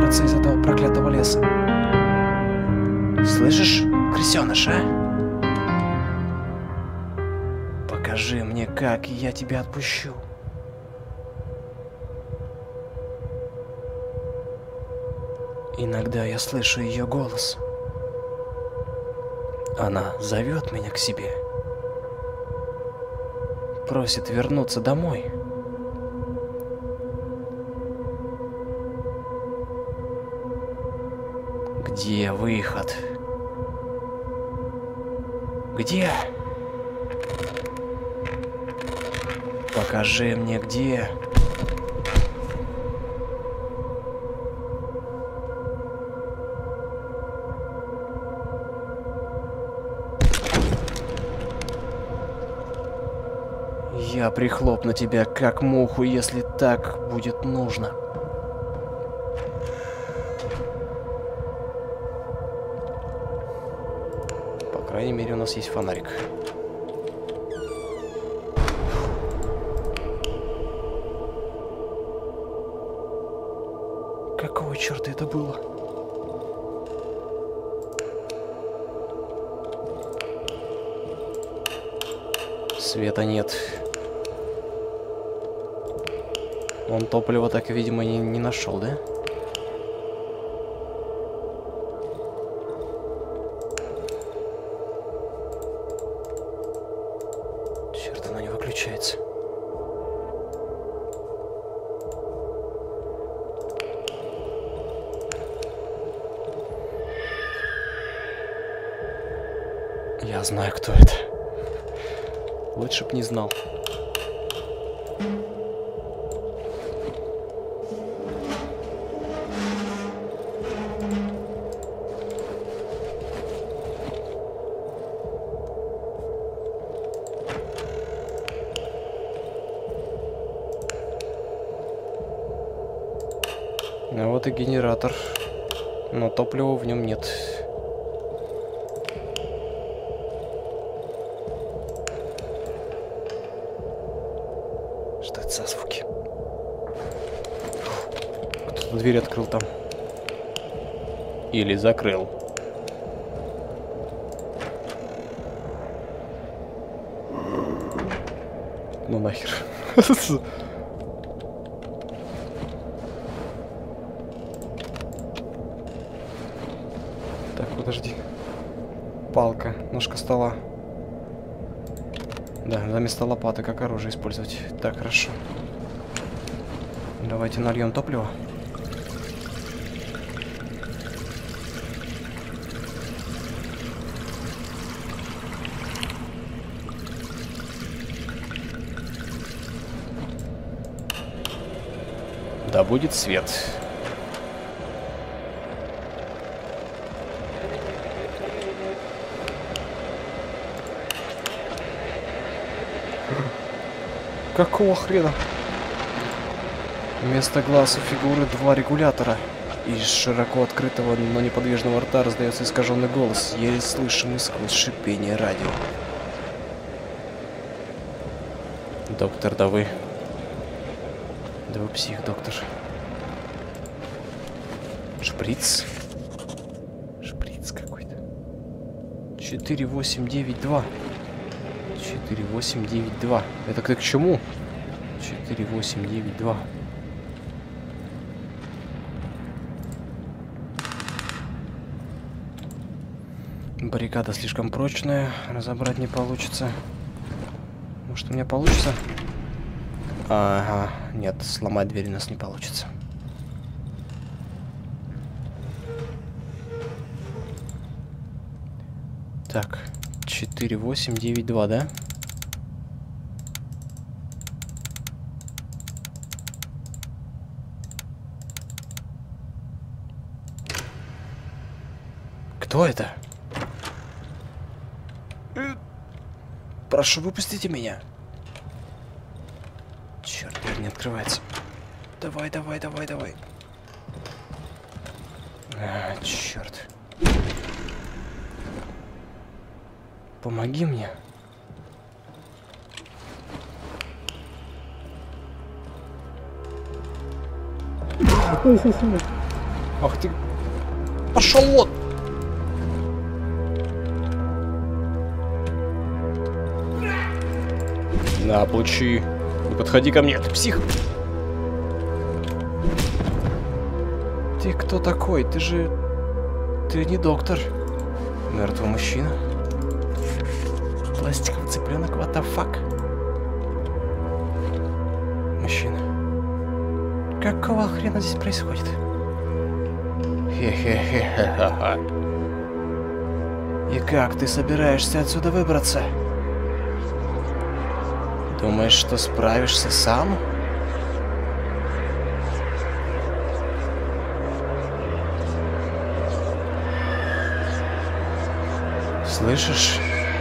выбраться из этого проклятого леса. Слышишь, крысёныш, а? Покажи мне, как, и я тебя отпущу. Иногда я слышу ее голос. Она зовет меня к себе. Просит вернуться домой. Где выход? Где? Покажи мне, где. Я прихлопну тебя, как муху, если так будет нужно. По крайней мере, у нас есть фонарик. Какого черта это было? Света нет. Он топлива так, видимо, не нашел, да? Черт, оно не выключается. Я знаю, кто это. Лучше б не знал. А вот и генератор, но топлива в нем нет. Что это за звуки? Кто-то дверь открыл там. Или закрыл. Ну нахер. Так, подожди. Палка, ножка стола. Да, вместо лопаты как оружие использовать. Так, хорошо. Давайте нальем топливо. Да будет свет. Какого хрена? Вместо глаз у фигуры два регулятора. Из широко открытого, но неподвижного рта раздается искаженный голос, еле слышимый сквозь шипение радио. Доктор, да вы... Да вы псих, доктор. Шприц. Шприц какой-то. 4892. 4892. Это к чему? 4892. Баррикада слишком прочная, разобрать не получится. Может, у меня получится? Ага, нет, сломать дверь у нас не получится. Так, 4892, да? Кто это? Прошу, выпустите меня. Черт, дверь не открывается. Давай, давай, давай, давай. А, черт. Помоги мне. Ах ты... Пошел вот! На, получи. Не подходи ко мне, ты псих. Ты кто такой? Ты же... Ты не доктор. Мертвый мужчина. Пластиковый цыпленок, what the fuck? Мужчина. Какого хрена здесь происходит? Хе-хе-хе-хе-ха-ха. И как ты собираешься отсюда выбраться? Думаешь, что справишься сам? Слышишь?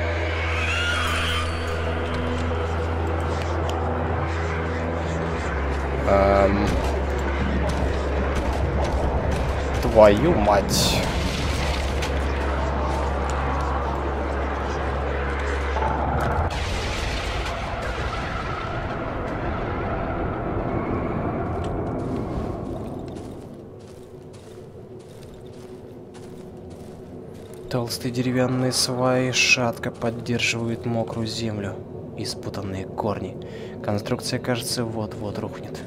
Твою мать. Толстые деревянные сваи шатко поддерживают мокрую землю и спутанные корни. Конструкция, кажется, вот-вот рухнет.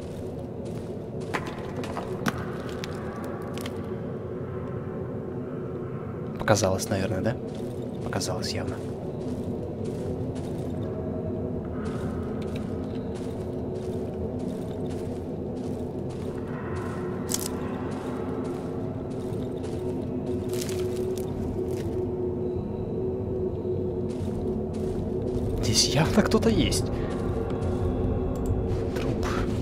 Показалось, наверное, да? Показалось явно. Здесь явно кто-то есть. Труп.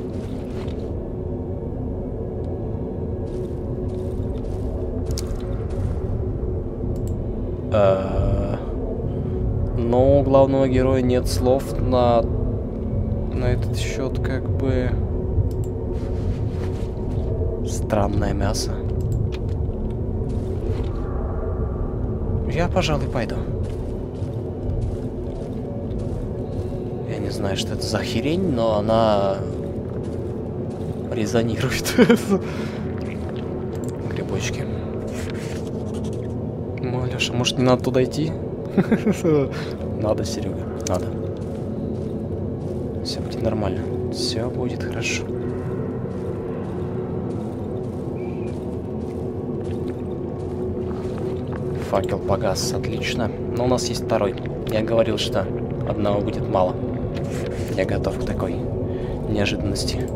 Но у главного героя нет слов на этот счет, как бы. Странное мясо. Я, пожалуй, пойду. Я не знаю, что это за херень, но она резонирует. Грибочки. Леша, может, не надо туда идти? Надо, Серега, надо. Все будет нормально. Все будет хорошо. Факел погас, отлично. Но у нас есть второй. Я говорил, что одного будет мало. Я готов к такой неожиданности.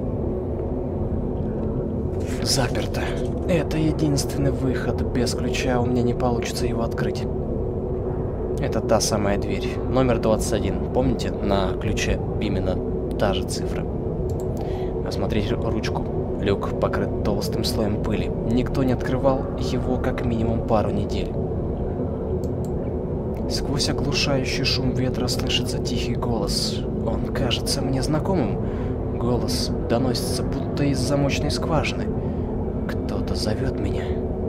Заперто. Это единственный выход. Без ключа у меня не получится его открыть. Это та самая дверь. Номер 21. Помните, на ключе именно та же цифра. Осмотрите ручку. Люк покрыт толстым слоем пыли. Никто не открывал его как минимум пару недель. Сквозь оглушающий шум ветра слышится тихий голос. Он кажется мне знакомым. Голос доносится будто из замочной скважины. Кто-то зовет меня.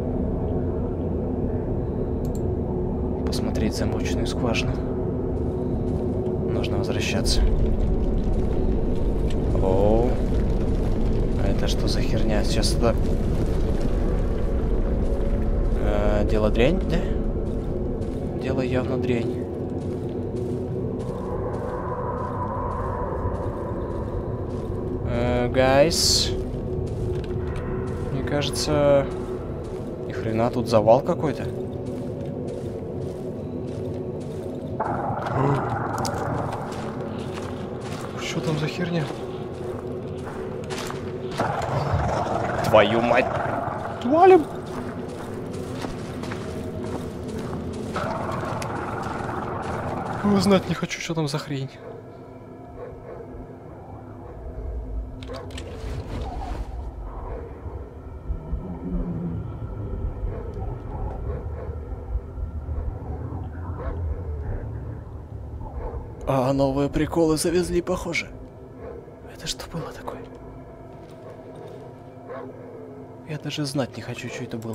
Посмотреть замочную скважину. Нужно возвращаться. О, а это что за херня? Сейчас это... дело дрянь, да? Дело явно дрянь. Гайс. Мне кажется... Ни хрена, тут завал какой-то. Что там за херня? Твою мать! Валим! Знать не хочу, что там за хрень. А новые приколы завезли, похоже. Это что было такое? Я даже знать не хочу, что это было.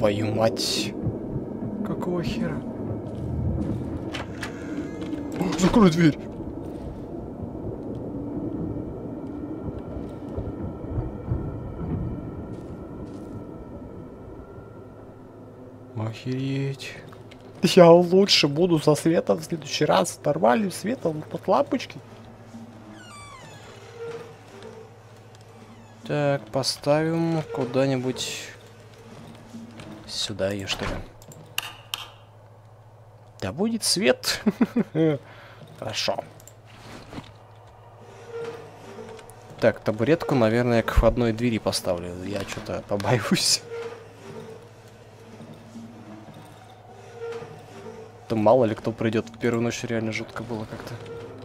Твою мать. Какого хера? О, закрой дверь. Охереть. Я лучше буду со светом в следующий раз. Нормальным светом под лампочки. Так, поставим куда-нибудь сюда ее, что ли. Да будет свет. Хорошо. Так, табуретку, наверное, к входной двери поставлю. Я что-то побоюсь. Да мало ли кто придет. В первую ночь реально жутко было как-то.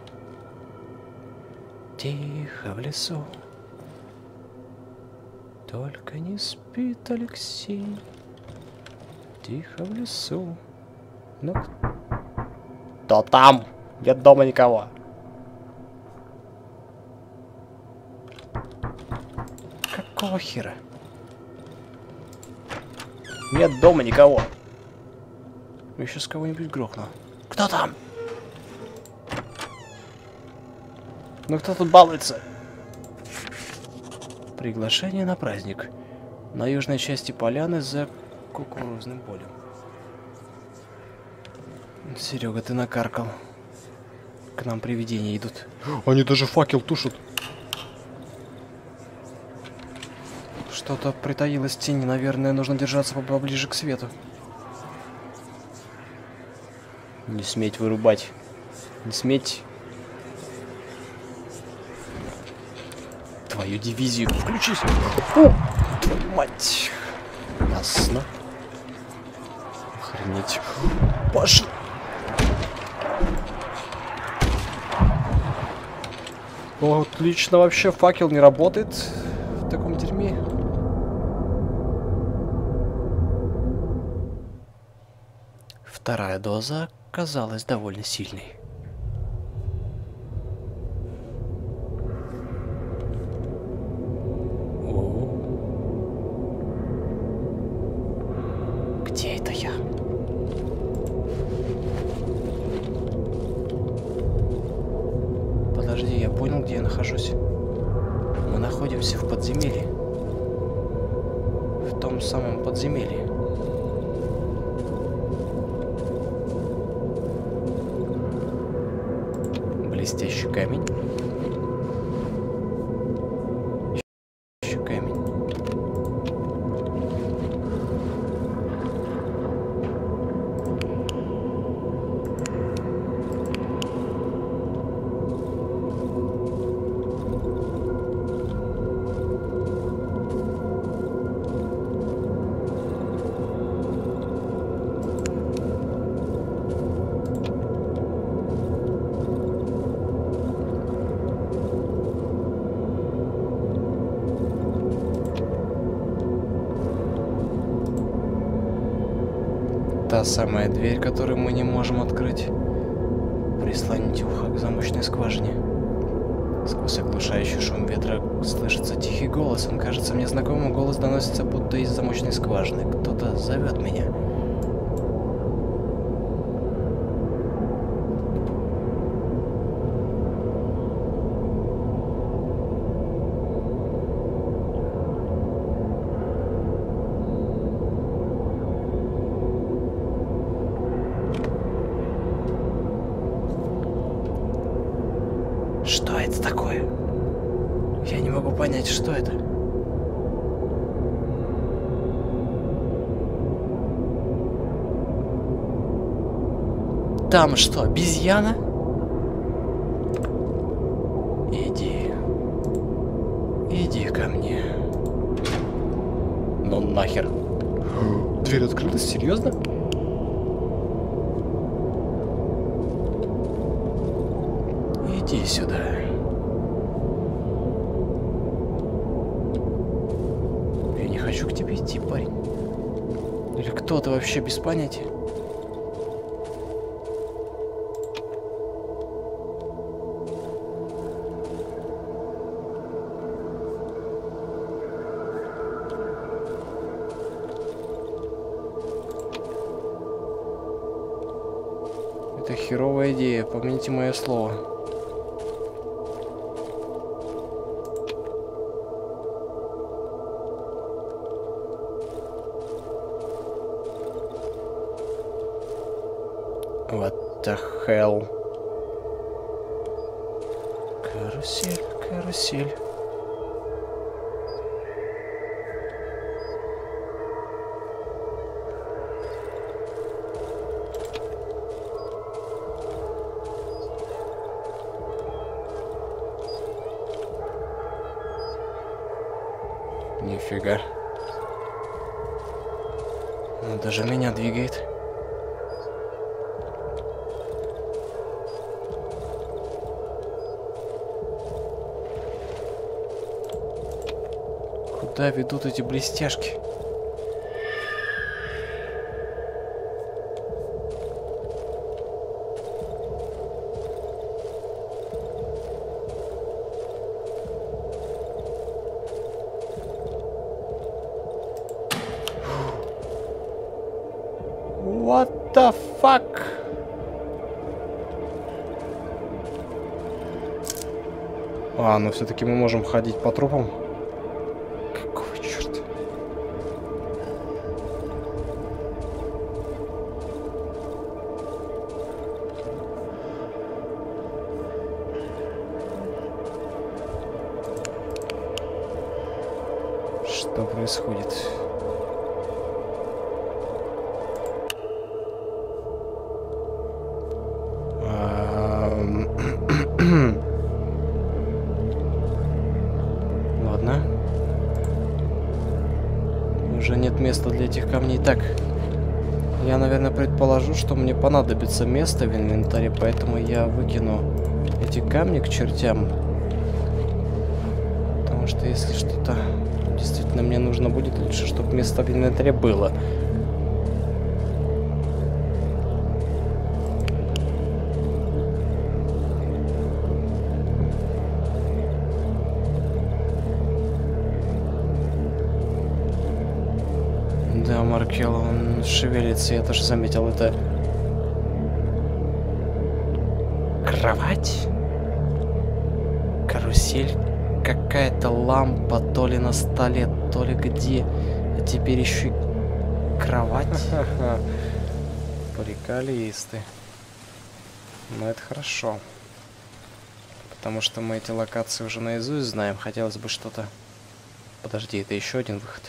Тихо в лесу. Только не спит Алексей. Тихо в лесу. Ну, кто там? Нет дома никого. Какого хера? Нет дома никого. Я сейчас кого-нибудь грохну. Кто там? Ну кто тут балуется? Приглашение на праздник. На южной части поляны за кукурузным полем. Серега, ты накаркал. К нам привидения идут. Они даже факел тушат. Что-то притаилось в тени. Наверное, нужно держаться поближе к свету. Не сметь вырубать. Не сметь. Твою дивизию. Включись. О, твою мать. Ясно. Охренеть. Пошли. О, отлично, вообще факел не работает в таком дерьме. Вторая доза оказалась довольно сильной. Где это я? Подожди, я понял, где я нахожусь. Мы находимся в подземелье. В том самом подземелье. Блестящий камень. Еще камень. Та самая дверь, которую мы не можем открыть. Прислоните ухо к замочной скважине. Сквозь оглушающий шум ветра слышится тихий голос. Он кажется мне знакомым. Голос доносится будто из замочной скважины. Кто-то зовет меня. Что это такое? Я не могу понять, что это. Там что, обезьяна? Иди. Иди ко мне. Ну нахер. Дверь открылась? Серьезно? Иди сюда. Я не хочу к тебе идти, парень. Или кто ты вообще без понятия? херовая идея, помяните мое слово. What the hell? Карусель, карусель. Нифига. Он даже меня двигает. Куда ведут эти блестяшки? What the fuck? А, ну все-таки мы можем ходить по трупам. Какого черта? Что происходит? Ладно. Уже нет места для этих камней. Так. Я, наверное, предположу, что мне понадобится место в инвентаре, поэтому я выкину эти камни к чертям. Потому что если что-то действительно мне нужно будет, лучше, чтобы место в инвентаре было. Да, Маркел, он шевелится, я тоже заметил это. Кровать? Карусель? Какая-то лампа, то ли на столе, то ли где. А теперь еще и кровать. Приколисты. Но это хорошо. Потому что мы эти локации уже наизусть знаем. Хотелось бы что-то... Подожди, это еще один выход.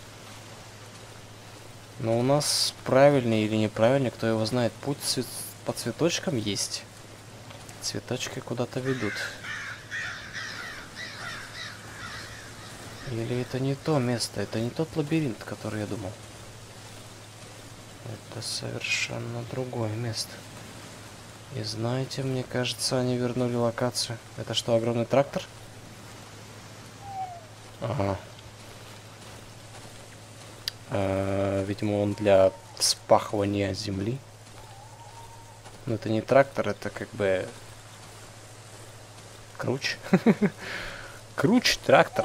Но у нас правильный или неправильный, кто его знает, путь по цветочкам есть. Цветочки куда-то ведут. Или это не то место, это не тот лабиринт, который я думал. Это совершенно другое место. И знаете, мне кажется, они вернули локацию. Это что, огромный трактор? Ага. Видимо, он для вспахивания земли. Но это не трактор, это как бы... Круч. Круч, трактор.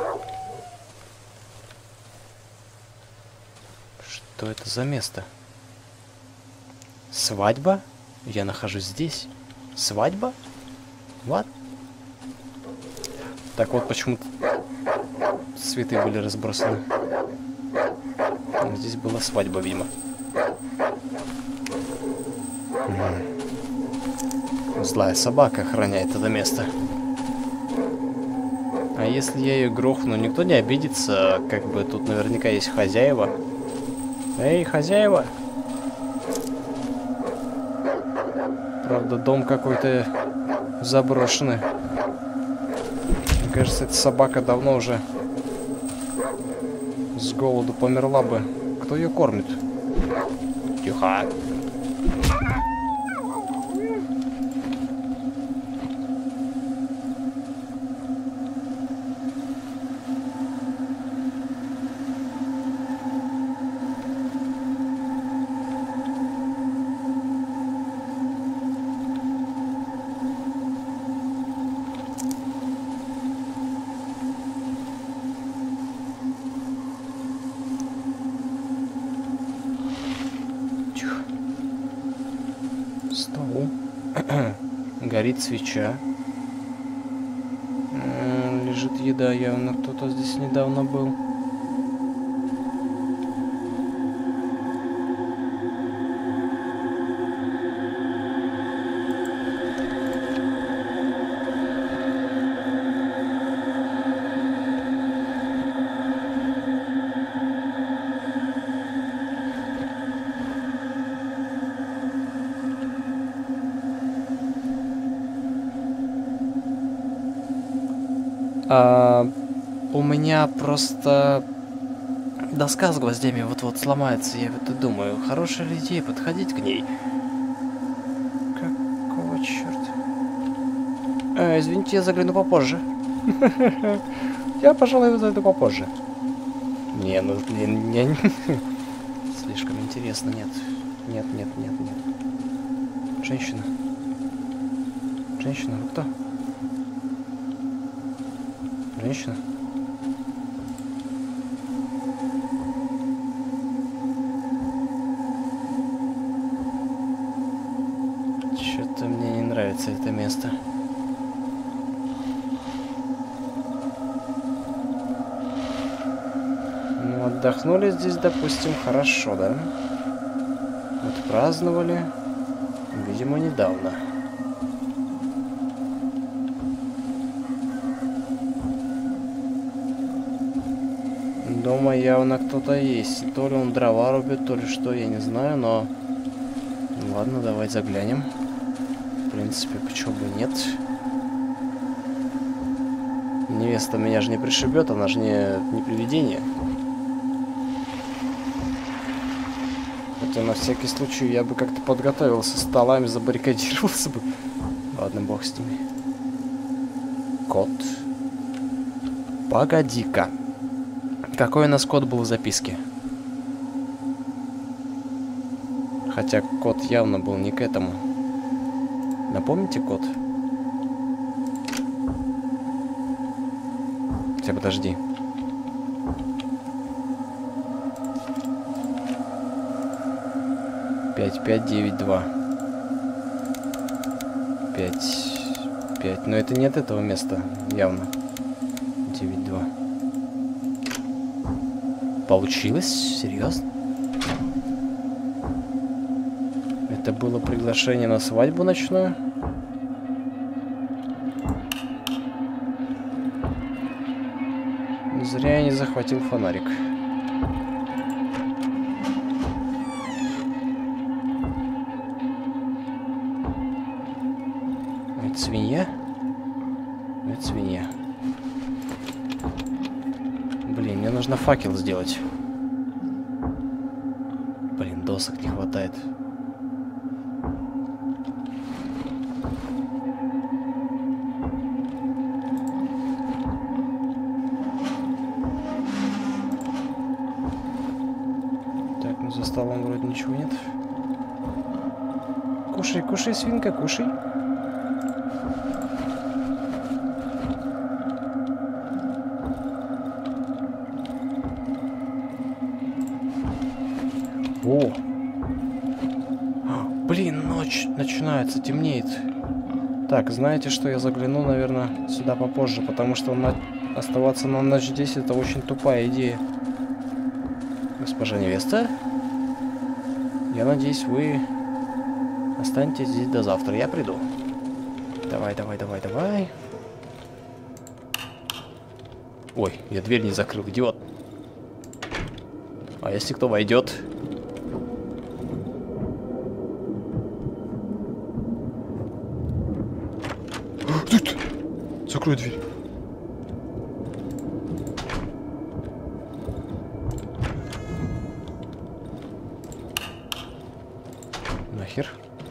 Что это за место? Свадьба? Я нахожусь здесь. Свадьба? Вот. Так вот почему-то цветы были разбросаны. Здесь была свадьба, видимо. Злая собака охраняет это место. А если я ее грохну, никто не обидится. Как бы тут наверняка есть хозяева. Эй, хозяева! Правда, дом какой-то заброшенный. Мне кажется, эта собака давно уже с голоду померла бы. Кто ее кормит? Тихо. Горит свеча. Лежит еда, явно кто-то здесь недавно был. У меня просто доска с гвоздями вот-вот сломается. Я вот и думаю, хорошая ли идея подходить к ней? Какого черта? Извините, я загляну попозже. Я, пожалуй, зайду попозже. Не, ну, не. Слишком интересно, нет. Нет. Женщина. Женщина, вы кто? Женщина? Что-то мне не нравится это место. Ну, отдохнули здесь, допустим, хорошо, да? Вот праздновали, видимо, недавно. Дома явно кто-то есть. То ли он дрова рубит, то ли что, я не знаю, но... Ладно, давай заглянем. В принципе, почему бы нет. Невеста меня же не пришибет, она же не привидение. Хотя на всякий случай я бы как-то подготовился, столами забаррикадировался бы. Ладно, бог с ними. Кот. Погоди-ка. Какой у нас код был в записке? Хотя код явно был не к этому. Напомните код? Хотя подожди. Пять, 9, 5. Но это нет этого места, явно. 9, 2. Получилось? Серьезно? Это было приглашение на свадьбу ночную? Зря я не захватил фонарик. Это свинья? Это свинья. Блин, мне нужно факел сделать. Блин, досок не хватает. Так, ну за столом вроде ничего нет. Кушай, кушай, свинка, кушай. О! Блин, ночь начинается, темнеет. Так, знаете что, я загляну, наверное, сюда попозже, потому что оставаться на ночь здесь — это очень тупая идея. Госпожа невеста, я надеюсь, вы останетесь здесь до завтра. Я приду. Давай. Ой, я дверь не закрыл, идиот. А если кто войдет? Тут! Закрой дверь. Нахер.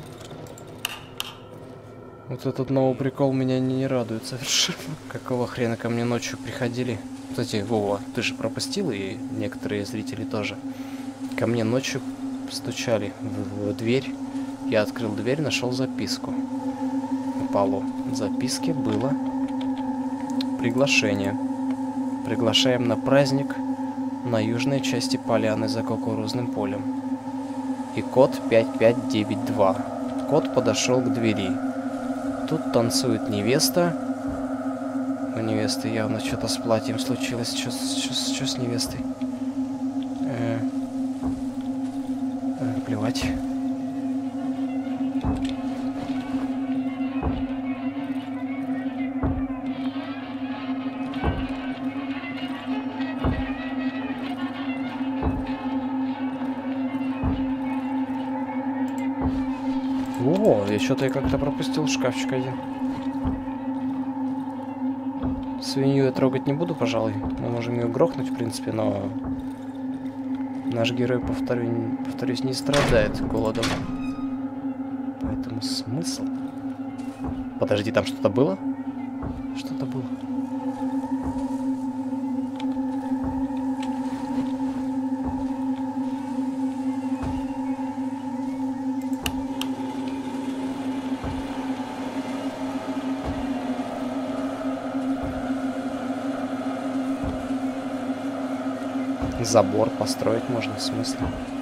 Вот этот новый прикол меня не радует совершенно. Какого хрена ко мне ночью приходили? Кстати, Вова, ты же пропустил, и некоторые зрители тоже. Ко мне ночью стучали в дверь. Я открыл дверь, нашел записку. На полу в записке было приглашение. Приглашаем на праздник на южной части поляны за кукурузным полем. И код 5592. Кот подошел к двери. Тут танцует невеста. У невесты явно что-то с платьем случилось. Что с невестой? Плевать. О, я что-то как-то пропустил шкафчик один. Свинью я трогать не буду, пожалуй. Мы можем ее грохнуть, в принципе, но наш герой, повторюсь, не страдает голодом. Поэтому смысл? Подожди, там что-то было? Что-то было. Забор построить можно, в смысле?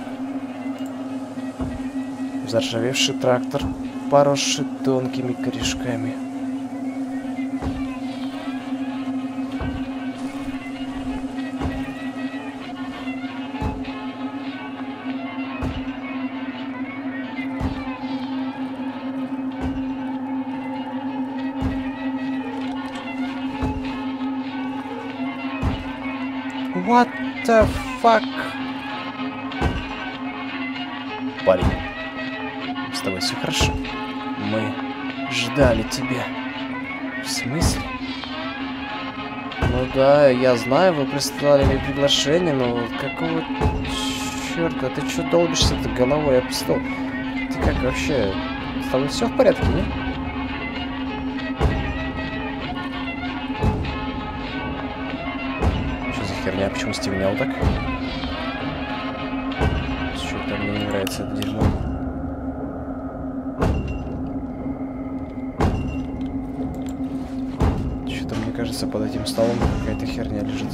Заржавевший трактор, поросший тонкими корешками. What the fuck? Парень, с тобой все хорошо? Мы ждали тебя. В смысле? Ну да, я знаю, вы прислали мне приглашение, но какого черта? Ты что долбишься-то головой об стол? Ты как вообще? С тобой все в порядке, нет? Херня, почему стемнело так? Что-то мне не нравится это дерьмо. Что-то мне кажется, под этим столом какая-то херня лежит.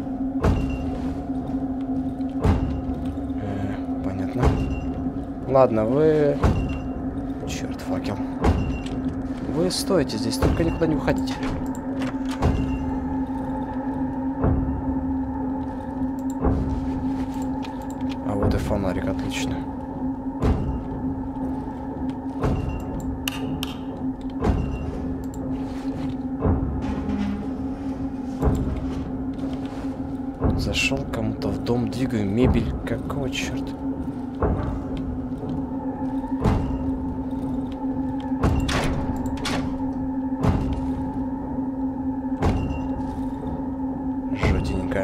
Понятно. Ладно, вы... Черт, факел. Вы стойте здесь, только никуда не уходите. Фонарик, отлично. Зашел кому-то в дом, двигаю мебель. Какого черта? Жутенько.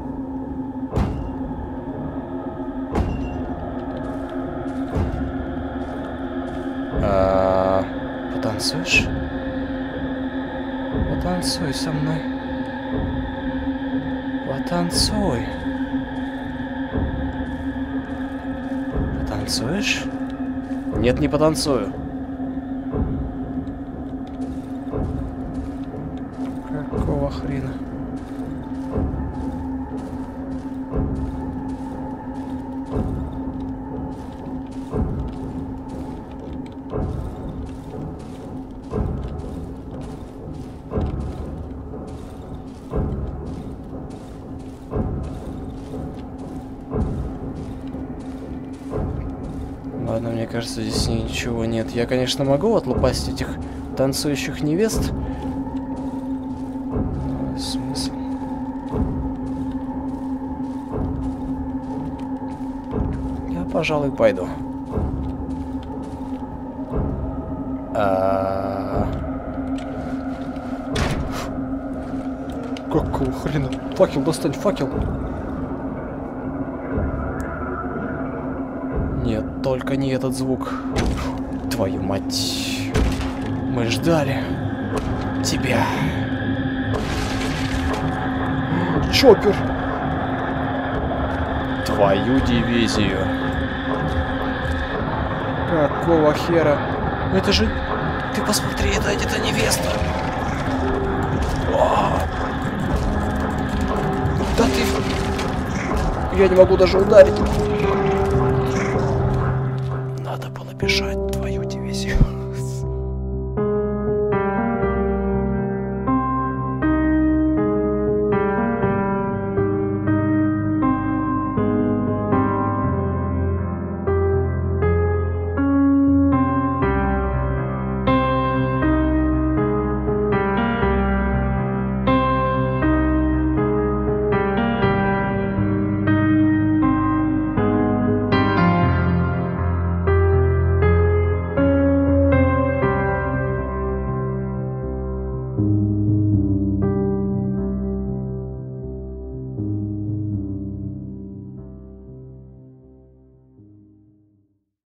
Потанцуешь? Потанцуй со мной. Потанцуй. Потанцуешь? Нет, не потанцую. Какого хрена? Ладно, мне кажется, здесь ничего нет. Я, конечно, могу отлупасить этих танцующих невест. Смысл? Я, пожалуй, пойду. Какого хрена? Факел, достань факел. Нет, только не этот звук. Твою мать. Мы ждали тебя. Чоппер. Твою дивизию. Какого хера? Это же... Ты посмотри, это где-то невеста. О! Да ты... Я не могу даже ударить.